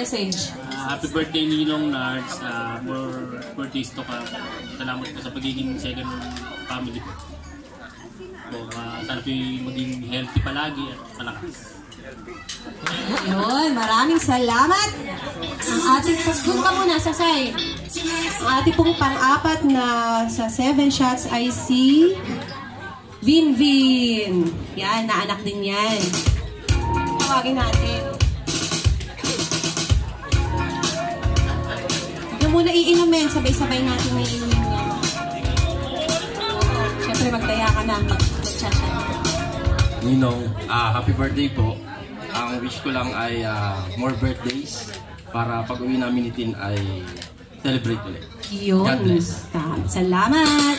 Message. Happy birthday Ninong Nards. More birthdays to ka. Salamat po sa pagiging second family po. Sana po maging healthy palagi at malakas. Yun, maraming salamat. Ang ating, doon ka muna, Sasay. Ang ating pong pang-apat na sa 7 shots ay si Vinvin. Yan, naanak din yan. Tawagin natin. Huwag muna iinumin, sabay-sabay natin na iinumin yan. Siyempre, magdaya ka na, mag-chasya. Ninong, happy birthday po. Ang wish ko lang ay more birthdays para pag uwi namin itin ay celebrate ulit. Yun. God bless. Salamat.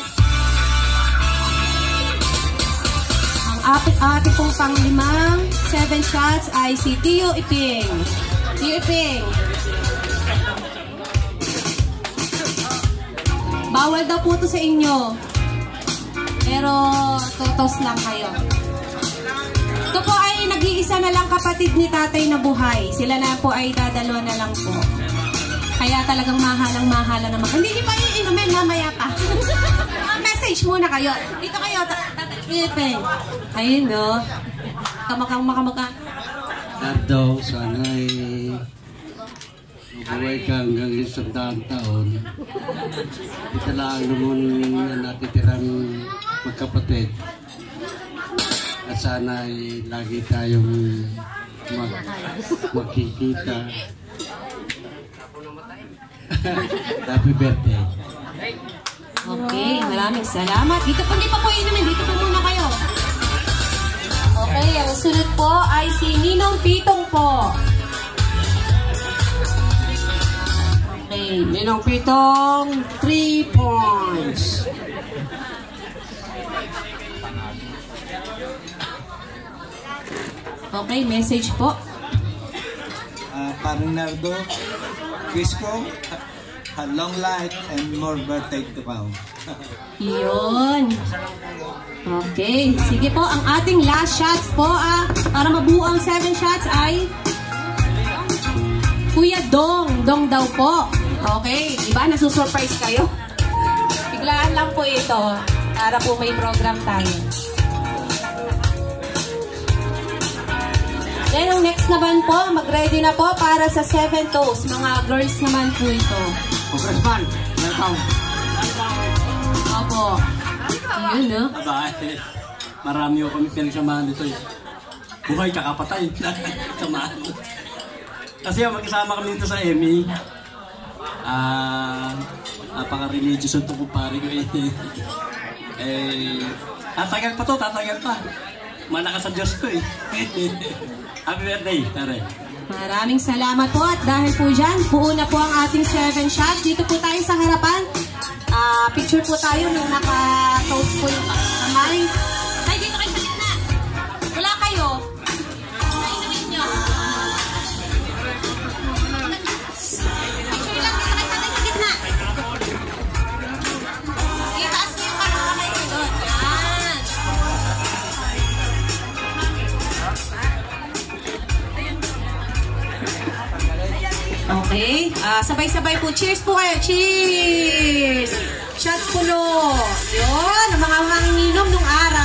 Ang ating pong pang-limang 7 shots ay si Tio Iping. Tio Iping. Bawal daw po ito sa inyo. Pero totos lang kayo. Ito po ay nag-iisa na lang kapatid ni tatay na buhay. Sila na po ay dadalo na lang po. Kaya talagang mahalang-mahala naman. Hindi niyo pa iinumin, mamaya pa. Message muna kayo. Dito kayo, tatay Philippine. Ayun, no? Kamakang. At daw, sana ay mabuhay ka hanggang 100 taon. Ito lang naman na natitirang magkapatid. At sana ay lagi tayong magkikita. Happy birthday. Okay, maraming salamat. Dito po, hindi pa po inumin. Dito po muna kayo. Okay, ang sunod po ay si Ninong Pitong po. Okay. Ninong Pitong, 3 points. Okay, message po. Parang Nardo, wish ko long life and more birthday to come. Yun. Okay, sige po. Ang ating last shots po, para mabuo ang 7 shots ay Kuya Dong. Dong daw po. Okay, diba? Nasusurprise kayo. Biglaan lang po ito para po may program tayo. Then, ang next naman po, mag-ready na po para sa 7 toes. Mga girls naman po ito. Congressman, welcome. Opo. Yun, no? Abay, marami ko kami pinagsamahan dito. Buhay kakapatay. Samahan. Kasi magkasama kami dito sa Emmy. Napaka-religious ang tukupari ko tatagal pa to, tatagal pa. Malakas sa Diyos ko Happy birthday, tare. Maraming salamat po at dahil po dyan, buo na po ang ating 7 shots. Dito po tayo sa harapan. Picture po tayo nung naka-toast po yung kamay. Ay, dito kayo sa gitna. Wala kayo. Nainumin nyo. Picture lang, dito kayo sa gitna. Itaas nyo yung kamay doon. Yan. Okay. Sabay-sabay po. Cheers po kayo. Cheers! Shot pulo. Yun. Ang mga manginginom nung araw.